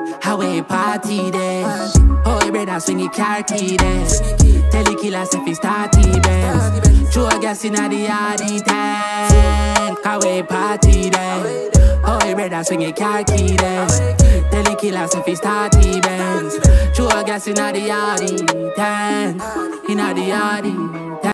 How we party there. Oh, you brother swing your car key there. Tell the killers if it's starty bells. Throw a gas inna the yardy tank. How we party there. Oh, you brother swing your car key there. Tell the killers if it's starty bells. Throw a gas inna the yardy tank. Inna the yardy tank.